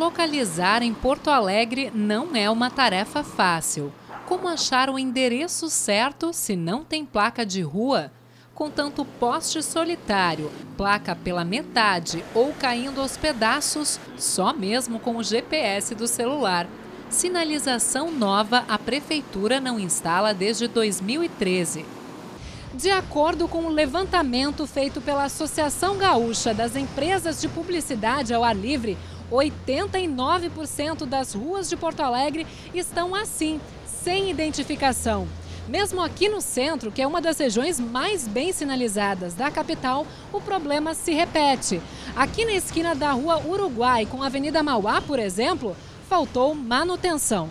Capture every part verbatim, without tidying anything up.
localizar em Porto Alegre não é uma tarefa fácil. Como achar o endereço certo se não tem placa de rua? Com tanto poste solitário, placa pela metade ou caindo aos pedaços, só mesmo com o G P S do celular. Sinalização nova a Prefeitura não instala desde dois mil e treze. De acordo com o levantamento feito pela Associação Gaúcha das Empresas de Publicidade ao Ar Livre, oitenta e nove por cento das ruas de Porto Alegre estão assim, sem identificação. Mesmo aqui no centro, que é uma das regiões mais bem sinalizadas da capital, o problema se repete. Aqui na esquina da Rua Uruguai com a Avenida Mauá, por exemplo, faltou manutenção.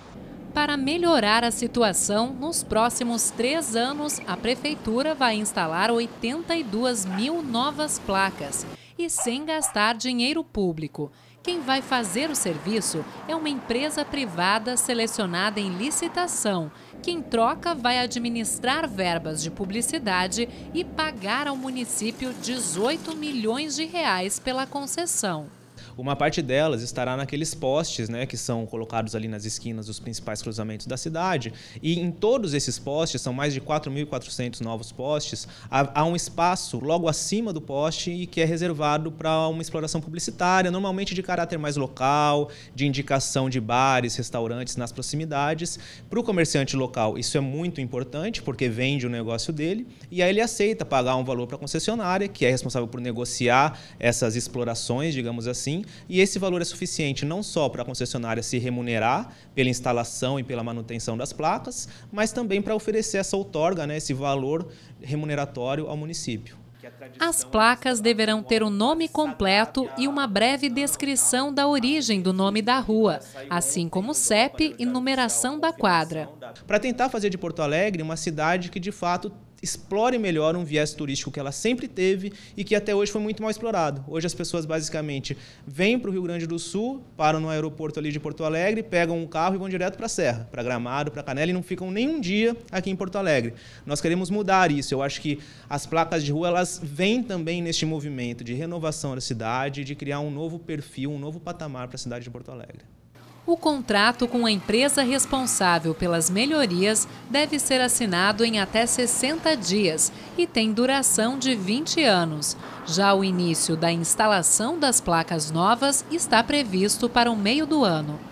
Para melhorar a situação, nos próximos três anos, a Prefeitura vai instalar oitenta e duas mil novas placas e sem gastar dinheiro público. Quem vai fazer o serviço é uma empresa privada selecionada em licitação, que em troca vai administrar verbas de publicidade e pagar ao município dezoito milhões de reais pela concessão. Uma parte delas estará naqueles postes, né, que são colocados ali nas esquinas dos principais cruzamentos da cidade. E em todos esses postes, são mais de quatro mil e quatrocentos novos postes, há, há um espaço logo acima do poste e que é reservado para uma exploração publicitária, normalmente de caráter mais local, de indicação de bares, restaurantes nas proximidades. Para o comerciante local, isso é muito importante, porque vende o negócio dele, e aí ele aceita pagar um valor para a concessionária, que é responsável por negociar essas explorações, digamos assim. E esse valor é suficiente não só para a concessionária se remunerar pela instalação e pela manutenção das placas, mas também para oferecer essa outorga, né, esse valor remuneratório ao município. As placas deverão ter o nome completo e uma breve descrição da origem do nome da rua, assim como C E P e numeração da quadra. Para tentar fazer de Porto Alegre uma cidade que, de fato, explore melhor um viés turístico que ela sempre teve e que até hoje foi muito mal explorado. Hoje as pessoas basicamente vêm para o Rio Grande do Sul, param no aeroporto ali de Porto Alegre, pegam um carro e vão direto para a Serra, para Gramado, para Canela, e não ficam nem um dia aqui em Porto Alegre. Nós queremos mudar isso. Eu acho que as placas de rua, elas vêm também neste movimento de renovação da cidade, de criar um novo perfil, um novo patamar para a cidade de Porto Alegre. O contrato com a empresa responsável pelas melhorias deve ser assinado em até sessenta dias e tem duração de vinte anos. Já o início da instalação das placas novas está previsto para o meio do ano.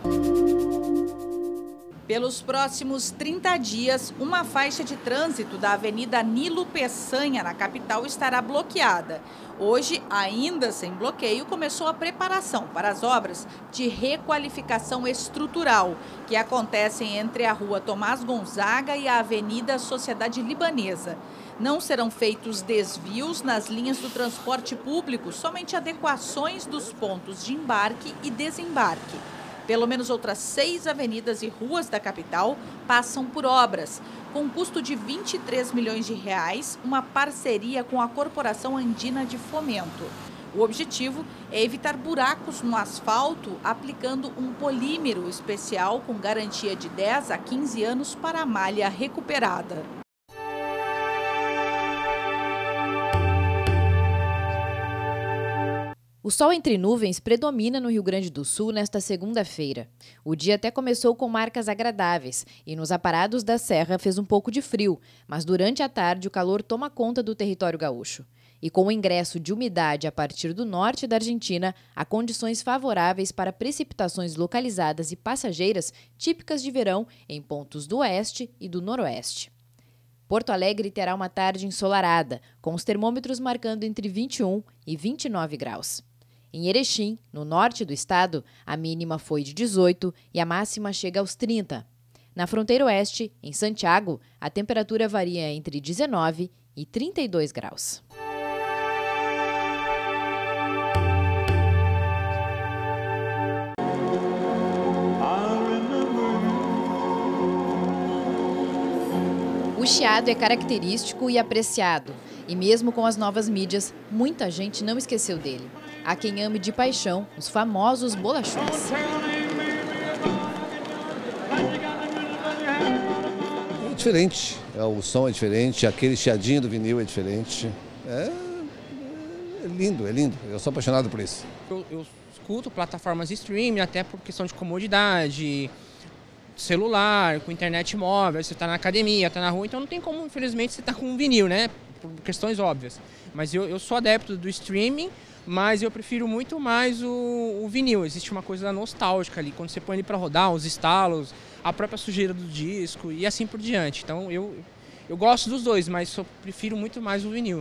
Pelos próximos trinta dias, uma faixa de trânsito da Avenida Nilo Peçanha, na capital, estará bloqueada. Hoje, ainda sem bloqueio, começou a preparação para as obras de requalificação estrutural, que acontecem entre a Rua Tomás Gonzaga e a Avenida Sociedade Libanesa. Não serão feitos desvios nas linhas do transporte público, somente adequações dos pontos de embarque e desembarque. Pelo menos outras seis avenidas e ruas da capital passam por obras, com custo de vinte e três milhões de reais, uma parceria com a Corporação Andina de Fomento. O objetivo é evitar buracos no asfalto aplicando um polímero especial com garantia de dez a quinze anos para a malha recuperada. O sol entre nuvens predomina no Rio Grande do Sul nesta segunda-feira. O dia até começou com marcas agradáveis e nos aparados da serra fez um pouco de frio, mas durante a tarde o calor toma conta do território gaúcho. E com o ingresso de umidade a partir do norte da Argentina, há condições favoráveis para precipitações localizadas e passageiras típicas de verão em pontos do oeste e do noroeste. Porto Alegre terá uma tarde ensolarada, com os termômetros marcando entre vinte e um e vinte e nove graus. Em Erechim, no norte do estado, a mínima foi de dezoito e a máxima chega aos trinta. Na fronteira oeste, em Santiago, a temperatura varia entre dezenove e trinta e dois graus. O chiado é característico e apreciado, e mesmo com as novas mídias, muita gente não esqueceu dele. Há quem ame de paixão os famosos bolachões. É diferente, o som é diferente, aquele chiadinho do vinil é diferente. É, é lindo, é lindo, eu sou apaixonado por isso. Eu, eu escuto plataformas de streaming, até por questão de comodidade, celular, com internet móvel, você está na academia, está na rua, então não tem como, infelizmente, você estar tá com um vinil, né? Por questões óbvias. Mas eu, eu sou adepto do streaming, mas eu prefiro muito mais o, o vinil. Existe uma coisa nostálgica ali, quando você põe ele para rodar, os estalos, a própria sujeira do disco e assim por diante. Então eu, eu gosto dos dois, mas eu prefiro muito mais o vinil.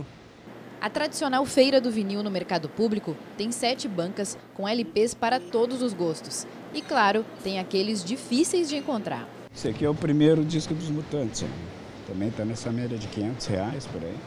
A tradicional Feira do Vinil no Mercado Público tem sete bancas com L Ps para todos os gostos. E, claro, tem aqueles difíceis de encontrar. Esse aqui é o primeiro disco dos Mutantes. Também está nessa média de quinhentos reais por aí.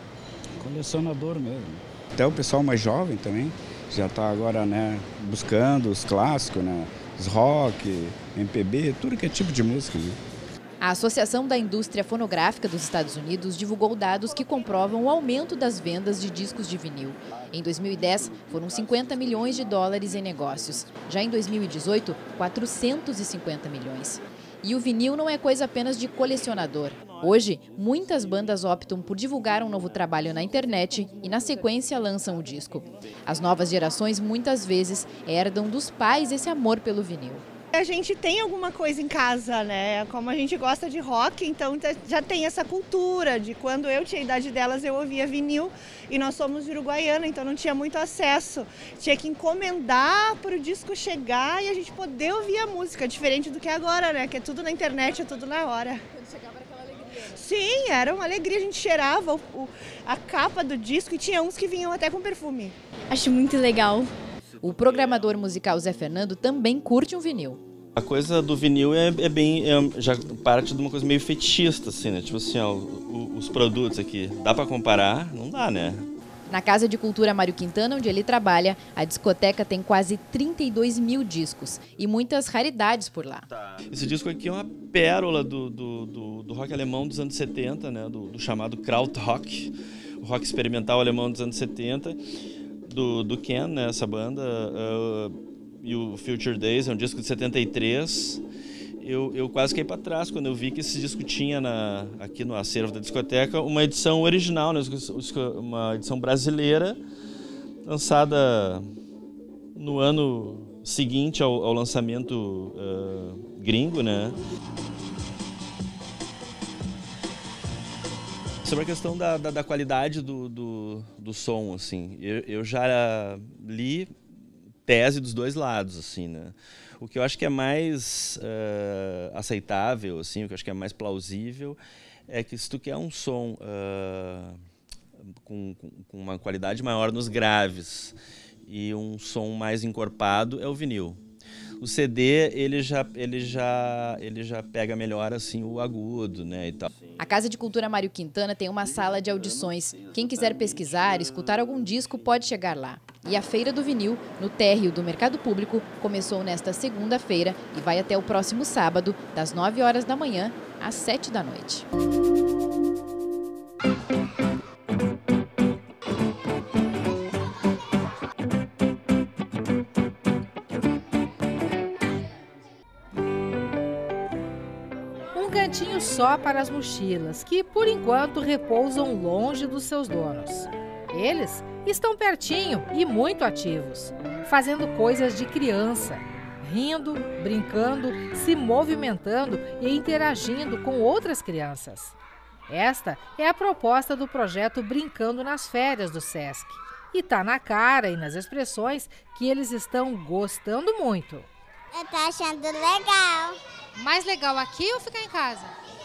Colecionador mesmo. Até o pessoal mais jovem também já está agora, né, buscando os clássicos, né, os rock, M P B, tudo que é tipo de música, né? A Associação da Indústria Fonográfica dos Estados Unidos divulgou dados que comprovam o aumento das vendas de discos de vinil. Em dois mil e dez, foram cinquenta milhões de dólares em negócios. Já em dois mil e dezoito, quatrocentos e cinquenta milhões. E o vinil não é coisa apenas de colecionador. Hoje, muitas bandas optam por divulgar um novo trabalho na internet e, na sequência, lançam o disco. As novas gerações, muitas vezes, herdam dos pais esse amor pelo vinil. A gente tem alguma coisa em casa, né? Como a gente gosta de rock, então já tem essa cultura de quando eu tinha a idade delas, eu ouvia vinil e nós somos uruguaiana, então não tinha muito acesso. Tinha que encomendar para o disco chegar e a gente poder ouvir a música, diferente do que é agora, né? Que é tudo na internet, é tudo na hora. Quando chegava era aquela alegria. Sim, era uma alegria, a gente cheirava o, o, a capa do disco e tinha uns que vinham até com perfume. Acho muito legal. O programador musical Zé Fernando também curte um vinil. A coisa do vinil é, é bem, é, já parte de uma coisa meio fetichista, assim, né? Tipo assim, ó, o, os produtos aqui, dá pra comparar? Não dá, né? Na Casa de Cultura Mário Quintana, onde ele trabalha, a discoteca tem quase trinta e dois mil discos e muitas raridades por lá. Esse disco aqui é uma pérola do, do, do, do rock alemão dos anos setenta, né? Do, do chamado Krautrock, o rock experimental alemão dos anos setenta. Do, do Ken, né, essa banda, uh, e o Future Days, é um disco de setenta e três. Eu, eu quase caí para trás quando eu vi que esse disco tinha na, aqui no acervo da discoteca uma edição original, né, uma edição brasileira, lançada no ano seguinte ao, ao lançamento uh, gringo, né? Sobre a questão da, da, da qualidade do, do, do som, assim, eu, eu já li tese dos dois lados, assim, né? O que eu acho que é mais uh, aceitável, assim, o que eu acho que é mais plausível, é que se tu quer um som uh, com, com uma qualidade maior nos graves e um som mais encorpado, é o vinil. O C D, ele já, ele já, ele já pega melhor assim, o agudo, né, e tal. A Casa de Cultura Mário Quintana tem uma sala de audições. Quem quiser pesquisar, escutar algum disco, pode chegar lá. E a Feira do Vinil, no térreo do Mercado Público, começou nesta segunda-feira e vai até o próximo sábado, das nove horas da manhã às sete da noite. Cantinho só para as mochilas, que por enquanto repousam longe dos seus donos. Eles estão pertinho e muito ativos, fazendo coisas de criança, rindo, brincando, se movimentando e interagindo com outras crianças. Esta é a proposta do projeto Brincando nas Férias do Sesc. E tá na cara e nas expressões que eles estão gostando muito. Eu tô achando legal. Mais legal aqui ou ficar em casa?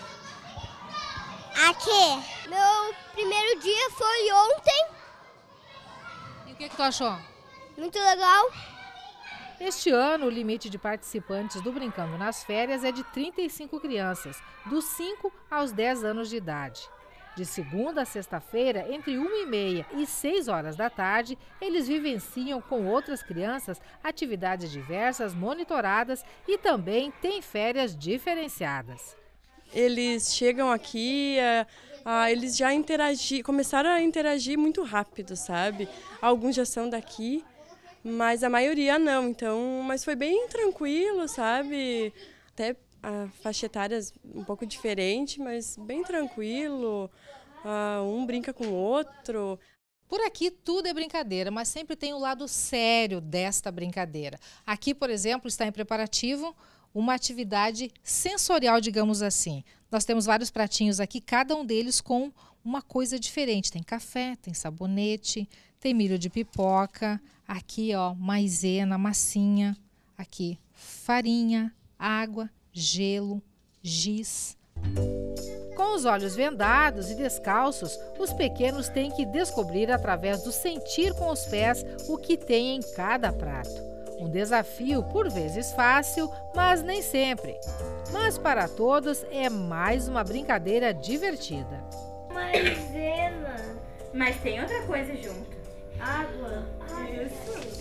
Aqui. Meu primeiro dia foi ontem. E o que, que tu achou? Muito legal. Este ano, o limite de participantes do Brincando nas Férias é de trinta e cinco crianças, dos cinco aos dez anos de idade. De segunda a sexta-feira, entre uma e meia e seis horas da tarde, eles vivenciam com outras crianças atividades diversas, monitoradas e também têm férias diferenciadas. Eles chegam aqui, ah, eles já interagi, começaram a interagir muito rápido, sabe? Alguns já são daqui, mas a maioria não. Então, mas foi bem tranquilo, sabe? Até a faixa etária um pouco diferente, mas bem tranquilo. Uh, um brinca com o outro. Por aqui tudo é brincadeira, mas sempre tem o lado sério desta brincadeira. Aqui, por exemplo, está em preparativo uma atividade sensorial, digamos assim. Nós temos vários pratinhos aqui, cada um deles com uma coisa diferente. Tem café, tem sabonete, tem milho de pipoca, aqui ó, maisena, massinha, aqui farinha, água, gelo, giz. Com os olhos vendados e descalços, os pequenos têm que descobrir através do sentir com os pés o que tem em cada prato. Um desafio por vezes fácil, mas nem sempre. Mas para todos é mais uma brincadeira divertida. Maisena. Mas tem outra coisa junto. Água. Isso.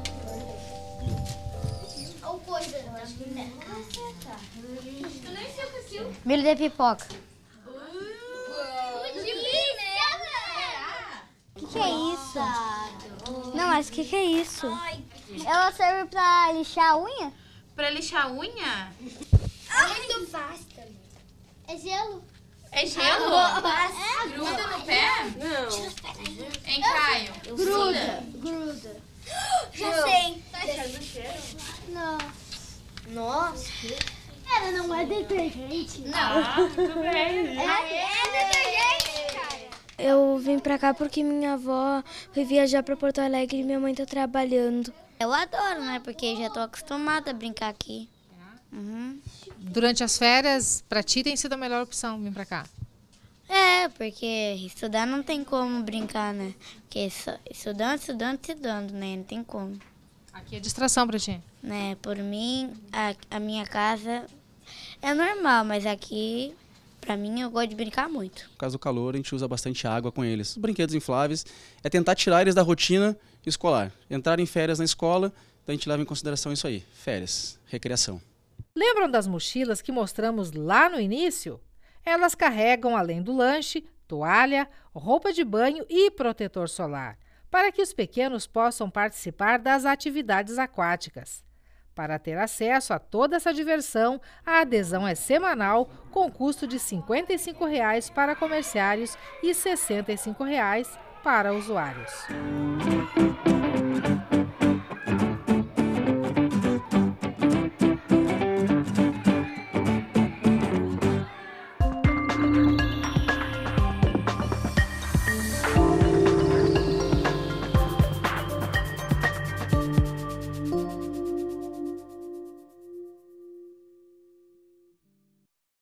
Ou coisa, eu acho que não. Eu nem sei o que é aquilo. Milho de pipoca. O que, que é isso? Não, mas o que, que é isso? Ela serve pra lixar a unha? Pra lixar a unha? É muito fácil também. É gelo. É gelo? É. Gruda no pé? Não. Hein, Caio? Gruda. Gruda. Já sei. Tá achando cheiro? Não. Nossa. Ela não é detergente. Não. Ah, tudo bem. É, é detergente, cara. Eu vim pra cá porque minha avó foi viajar pra Porto Alegre e minha mãe tá trabalhando. Eu adoro, né? Porque já tô acostumada a brincar aqui. Uhum. Durante as férias, pra ti tem sido a melhor opção vir pra cá? É, porque estudar não tem como brincar, né? Porque só estudando, estudando, estudando, né? Não tem como. Aqui é distração pra ti? Né? Por mim, a, a minha casa é normal, mas aqui, pra mim, eu gosto de brincar muito. Por causa do calor, a gente usa bastante água com eles. Os brinquedos infláveis é tentar tirar eles da rotina escolar. Entrar em férias na escola, então a gente leva em consideração isso aí. Férias, recreação. Lembram das mochilas que mostramos lá no início? Elas carregam, além do lanche, toalha, roupa de banho e protetor solar, para que os pequenos possam participar das atividades aquáticas. Para ter acesso a toda essa diversão, a adesão é semanal, com custo de cinquenta e cinco reais para comerciários e sessenta e cinco reais para usuários.